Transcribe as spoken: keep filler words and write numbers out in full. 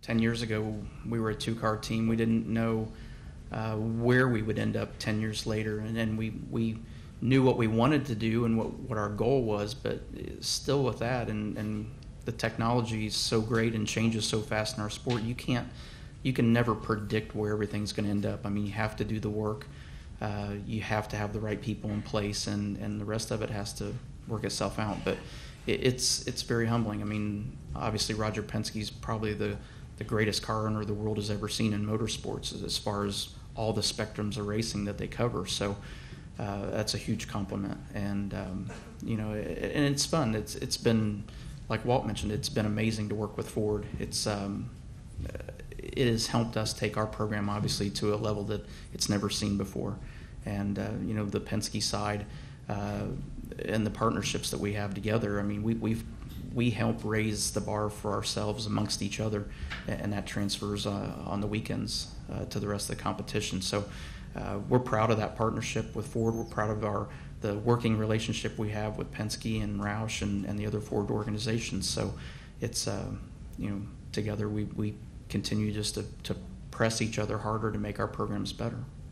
ten years ago, we were a two-car team. We didn't know uh, where we would end up ten years later, and then we we knew what we wanted to do and what, what our goal was, but still with that, and, and the technology is so great and changes so fast in our sport, you can't, you can never predict where everything's going to end up. I mean, you have to do the work, uh, you have to have the right people in place, and, and the rest of it has to work itself out. But it, it's it's very humbling. I mean, obviously Roger Penske's probably the, the greatest car owner the world has ever seen in motorsports as far as all the spectrums of racing that they cover. So Uh, that's a huge compliment, and um, you know, it, and it's fun. It's it's been, like Walt mentioned, it's been amazing to work with Ford. It's um, it has helped us take our program obviously to a level that it's never seen before, and uh, you know, the Penske side uh, and the partnerships that we have together. I mean, we we've we help raise the bar for ourselves amongst each other, and that transfers uh, on the weekends uh, to the rest of the competition. So. Uh, we're proud of that partnership with Ford. We're proud of our the working relationship we have with Penske and Roush and, and the other Ford organizations. So it's, uh, you know, together we, we continue just to, to press each other harder to make our programs better.